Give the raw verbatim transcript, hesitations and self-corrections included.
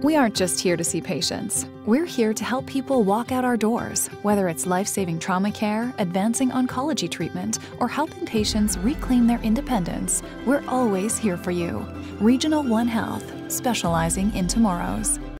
We aren't just here to see patients. We're here to help people walk out our doors, whether it's life-saving trauma care, advancing oncology treatment, or helping patients reclaim their independence. We're always here for you. Regional One Health, specializing in tomorrows.